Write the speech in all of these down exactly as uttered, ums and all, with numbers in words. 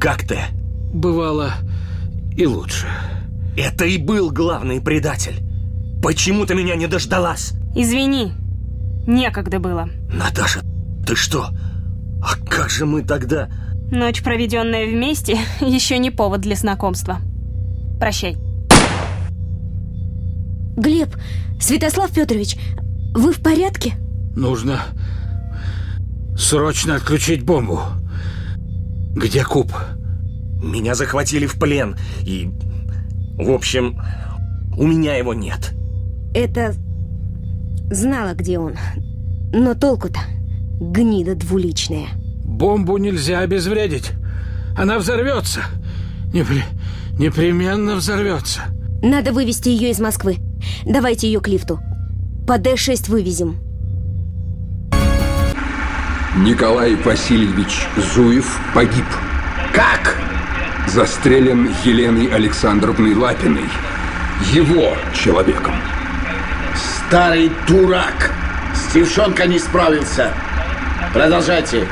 Как ты? Бывало и лучше. Это и был главный предатель. Почему ты меня не дождалась? Извини, некогда было. Наташа, ты что? А как же мы тогда? Ночь, проведенная вместе, еще не повод для знакомства. Прощай. Глеб, Святослав Петрович, вы в порядке? Нужно срочно отключить бомбу. Где Куб? Меня захватили в плен, и... В общем, у меня его нет. Это... знала, где он. Но толку-то? Гнида двуличная. Бомбу нельзя обезвредить. Она взорвется. Непри... Непременно взорвется. Надо вывести ее из Москвы. Давайте ее к лифту. По Дэ шесть вывезем. Николай Васильевич Зуев погиб. Как? Застрелен Еленой Александровной Лапиной, его человеком. Старый дурак. Стившонка не справился. Продолжайте.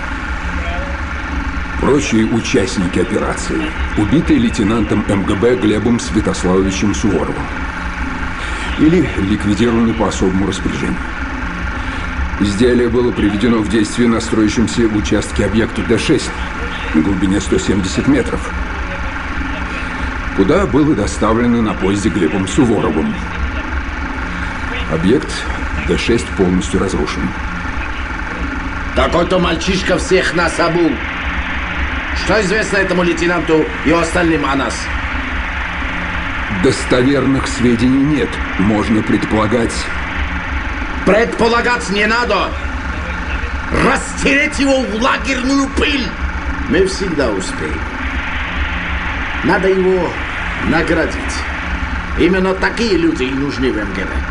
Прочие участники операции убиты лейтенантом эм гэ бэ Глебом Святославовичем Суворовым или ликвидированы по особому распоряжению. Изделие было приведено в действие на строящемся участке объекта Дэ шесть на глубине сто семьдесят метров, куда было доставлено на поезде Глебом Суворовым. Объект Дэ шесть полностью разрушен. Такой-то мальчишка всех нас обул. Что известно этому лейтенанту и остальным о нас? Достоверных сведений нет. Можно предполагать... Предполагать не надо. Растереть его в лагерную пыль. Мы всегда успеем. Надо его наградить. Именно такие люди и нужны в эм гэ бэ.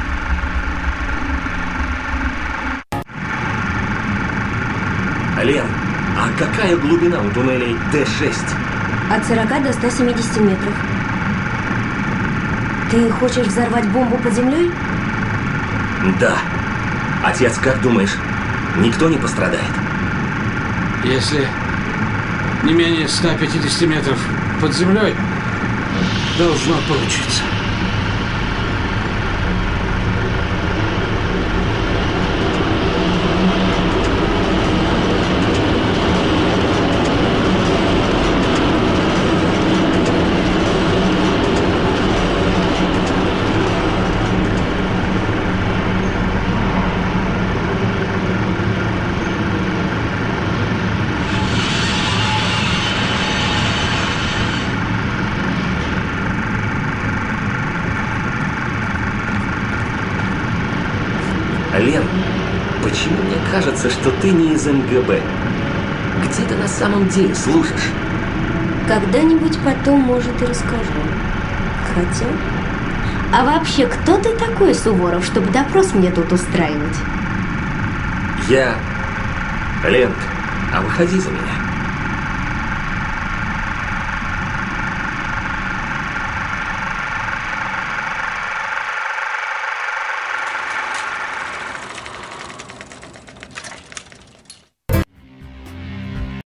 Лен, а какая глубина у туннелей Дэ шесть? От сорока до ста семидесяти метров. Ты хочешь взорвать бомбу под землей? Да. Отец, как думаешь, никто не пострадает? Если не менее ста пятидесяти метров под землей, должно получиться. Лен, почему мне кажется, что ты не из эм гэ бэ? Где ты на самом деле служишь? Когда-нибудь потом, может, и расскажу. Хотя... А вообще, кто ты такой, Суворов, чтобы допрос мне тут устраивать? Я... Лен, а выходи за меня.